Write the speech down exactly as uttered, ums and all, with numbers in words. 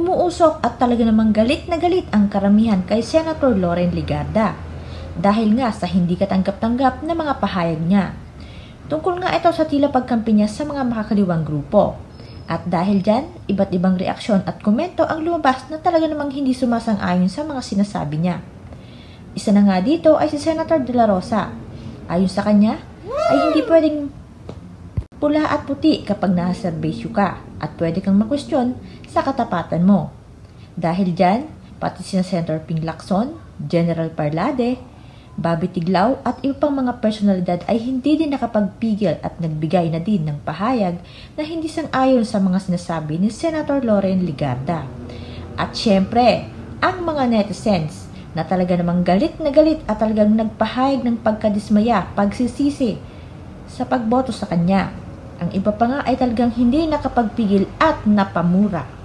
umuusok at talaga namang galit na galit ang karamihan kay Senator Loren Legarda dahil nga sa hindi katanggap-tanggap na mga pahayag niya. Tungkol nga ito sa tila pagkampi niya sa mga makakaliwang grupo. At dahil dyan, iba't ibang reaksyon at komento ang lumabas na talaga namang hindi sumasang-ayon sa mga sinasabi niya. Isa na nga dito ay si Senator De La Rosa. Ayon sa kanya, ay hindi pwedeng pula at puti kapag nasa-serbisyo ka at pwede kang makwestiyon sa katapatan mo. Dahil dyan, pati si Senator Ping Lacson, General Parlade, Bobby Tiglao at iba pang mga personalidad ay hindi din nakapagpigil at nagbigay na din ng pahayag na hindi sang-ayon sa mga sinasabi ni Senator Loren Legarda. At syempre, ang mga netizens na talaga namang galit na galit at talagang nagpahayag ng pagkadismaya, pagsisisi sa pagboto sa kanya. Ang iba pa nga ay talagang hindi nakapagpigil at napamura.